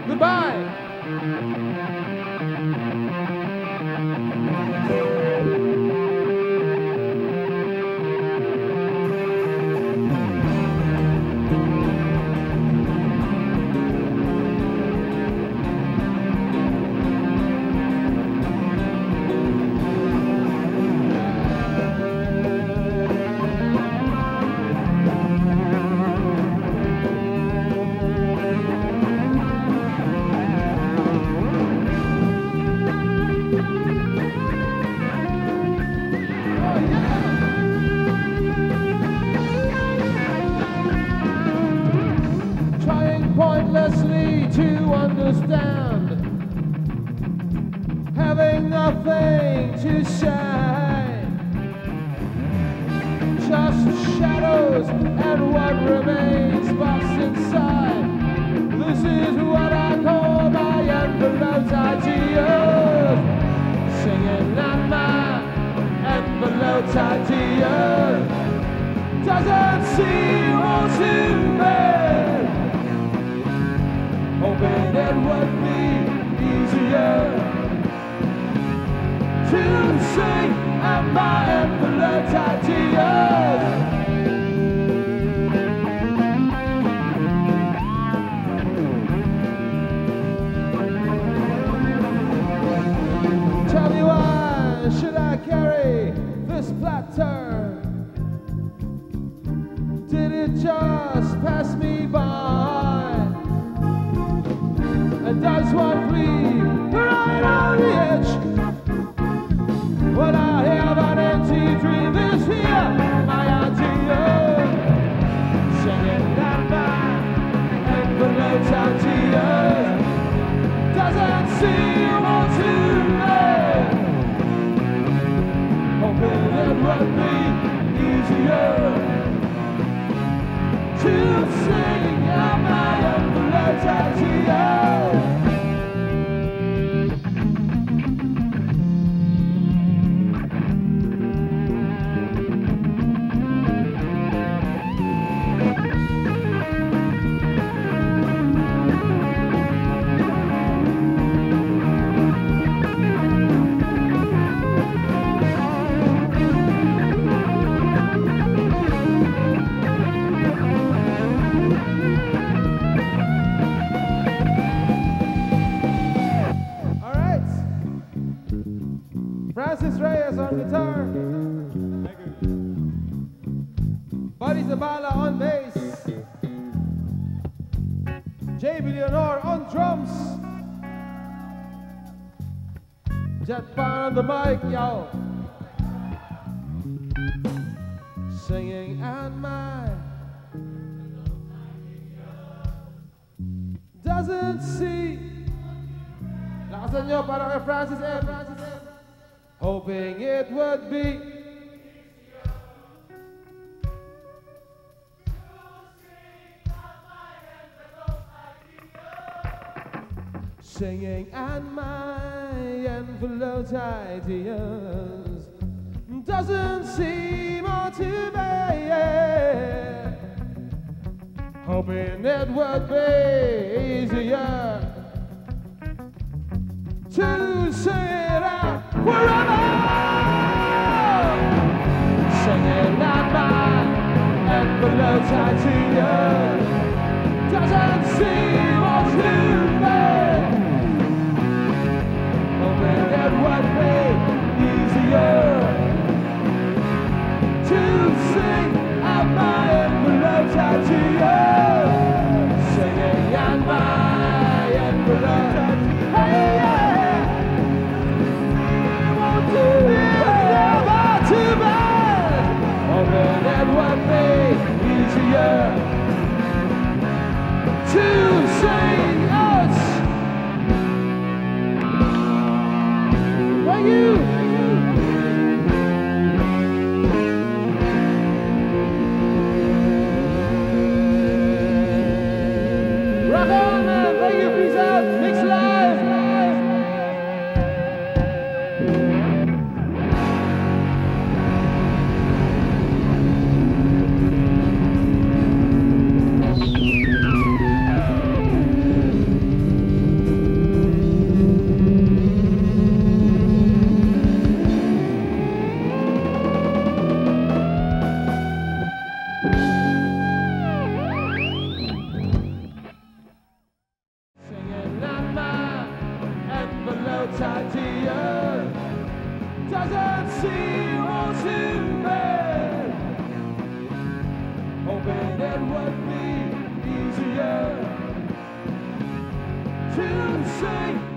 Goodbye. Pointlessly to understand, having nothing to say, just shadows and what remains boxed inside. This is what I call my enveloped ideas, singing out my enveloped ideas. Doesn't seem all too bad, hoping it would be easier to sing out my enveloped ideas. Tell me, why should I carry this platter? Did it just pass me by? And does one bleed right on the edge? When I have an empty dream, this here my idea, singing out my enveloped ideas. Doesn't seem all too late, hoping it would be easier to sing out my enveloped ideas. On guitar, Buddy Zabala on bass, Jay Billionaire on drums, Jett Pangan on the mic, yo, singing at my doesn't see. Lakasan nyo para kay Francis M. Hoping it would be singing and my enveloped ideas doesn't seem all too bad, hoping it would be easier to sing it out forever, singing out my enveloped ideas. Doesn't seem all too bad, hoping it would be easier to sing out my enveloped ideas, singing out my enveloped ideas. Hey, yeah. Too bad, hoping it would be easier to sing us. Thank you. Rock on, man. Thank you. Peace out. Mix live. tidier. Doesn't seem all too bad. Hoping it would be easier to say